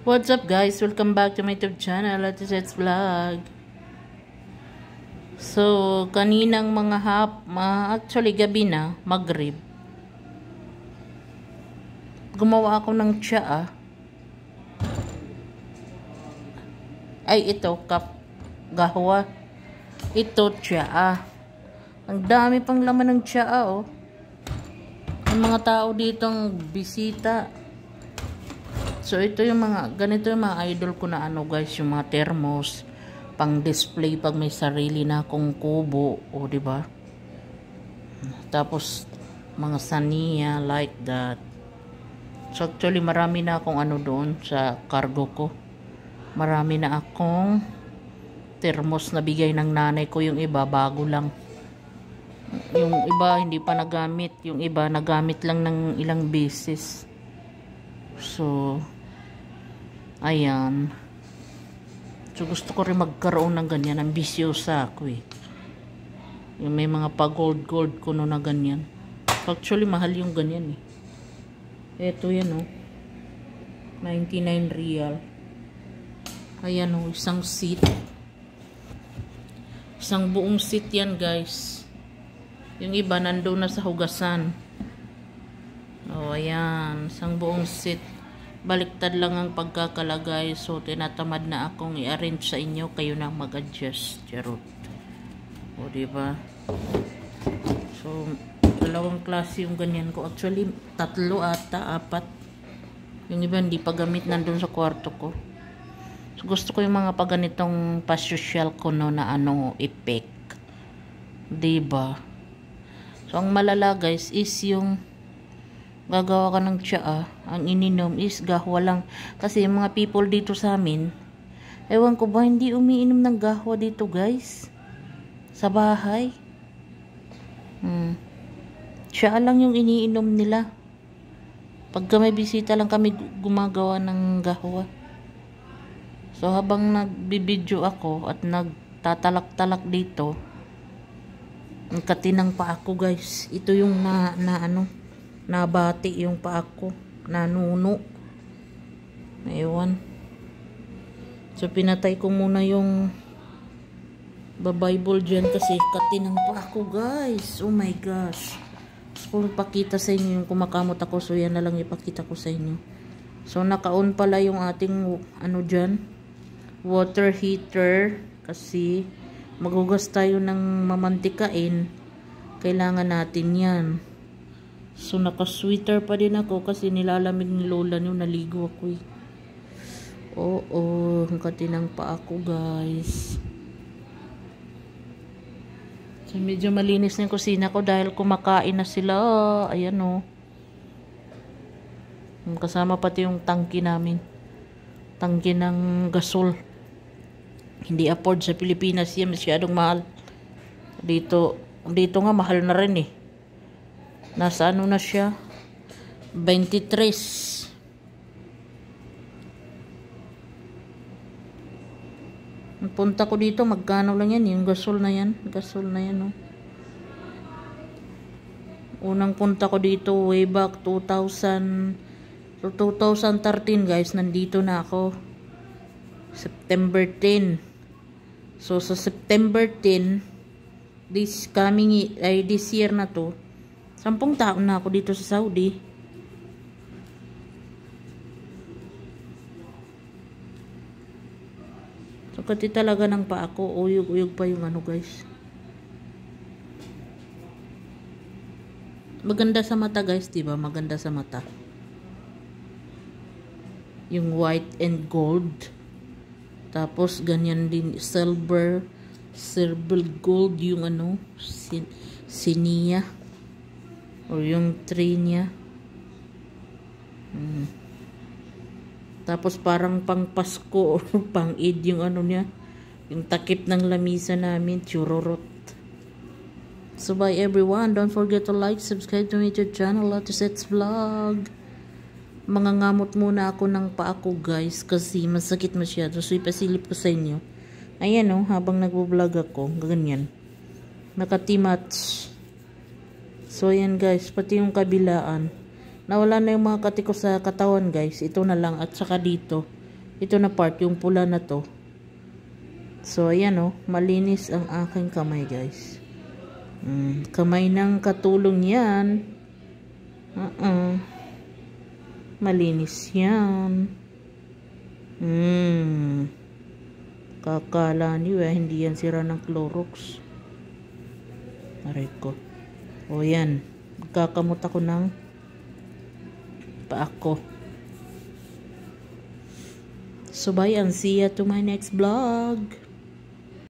What's up guys? Welcome back to my YouTube channel, Latizets Vlog. So, kaninang actually gabi na, Maghrib. Gumawa ako ng tsaa. Ay, ito, gahwa. Ito, tsaa. Ang dami pang laman ng tsaa, oh. May mga tao ditong bisita. So, ito yung ganito yung mga idol ko na guys, yung mga thermos, pang display pag may sarili na akong kubo, o diba? Tapos, mga saniya, like that. So, actually, marami na akong doon sa cargo ko. Marami na akong thermos na bigay ng nanay ko, yung iba, bago lang. Yung iba, hindi pa nagamit. Yung iba, nagamit lang ng ilang beses. So, ayan. So, gusto ko rin magkaroon ng ganyan. Ambisyosa ako eh. Yung may mga pa-gold ko na ganyan. Actually, mahal yung ganyan eh. Eto yan oh. 99 real. Ayan oh, isang seat. Isang buong seat yan guys. Yung iba nandoon na sa hugasan. Oh, ayan. Isang buong seat. Baliktad lang ang pagkakalagay. So, tinatamad na akong i-arrange sa inyo. Kayo na mag-adjust. Charot. O, diba? So, dalawang klase yung ganyan ko. Actually, 3 ata, 4. Yung iba hindi pa gamit nandun sa kwarto ko. So, gusto ko yung mga paganitong pa-social ko no na effect. Diba? So, ang malala guys is yung gagawa ka ng tsaa, ang ininom is gahwa lang. Kasi yung mga people dito sa amin, ewan ko ba, hindi umiinom ng gahwa dito guys. Sa bahay. Tsaa lang yung iniinom nila. Pagka may bisita lang kami gumagawa ng gahwa. So habang nagbibidyo ako at nagtatalak-talak dito, ang katinang pa ako guys. Ito yung nabati yung paa ko, nanuno. Ewan. So, pinatay ko muna yung Bible dyan kasi katinang pa ako, guys. Oh my gosh. So, kung ipakita sa inyo yung kumakamot ako, so yan na lang ipakita ko sa inyo. So, naka-on pala yung ating, dyan, water heater kasi maghugas tayo ng mamantikain. Kailangan natin yan. So, naka-sweater pa din ako kasi nilalamig ni Lola nyo. Naligo ako eh. Oo, ang katinang pa ako guys. So, medyo malinis na yung kusina ko dahil kumakain na sila. Ayan o. Kasama pati yung tangki namin. Tangki ng gasol. Hindi afford sa Pilipinas yan. Masyadong mahal. Dito nga mahal na rin eh. Nasa na siya? 23. Punta ko dito, magkano lang yan? Yung gasol na yan. Gasol na yan, oh. Unang punta ko dito, way back 2013, guys. Nandito na ako. September 10. So, sa September 10, this year na to, 10 taon na ako dito sa Saudi. So, kati talaga ng paa ko. Uyog-uyog pa yung guys. Maganda sa mata, guys. Diba? Maganda sa mata. Yung white and gold. Tapos, ganyan din. Silver gold yung siniya. O yung tray niya. Tapos parang pang Pasko o pang Eid yung niya. Yung takip ng lamisa namin. Chururot. So bye everyone. Don't forget to like, subscribe to my YouTube channel. Latizets Vlog. Mangangamot muna ako ng paa ko guys. Kasi masakit masyado. So ipasilip ko sa inyo. Ayan o. Habang nagbo-vlog ako. Ganyan. Nakatimats. So, ayan guys, pati yung kabilaan. Nawala na yung mga kati ko sa katawan guys. Ito na lang at saka dito. ito na part, yung pula na to. So, ayan o, malinis ang aking kamay, guys. Kamay ng katulong yan. Malinis yan. Kakala niyo hindi yan sira ng Clorox. Aray ko. O yan. Magkakamot ako ng paa ko. So bye and see ya to my next vlog.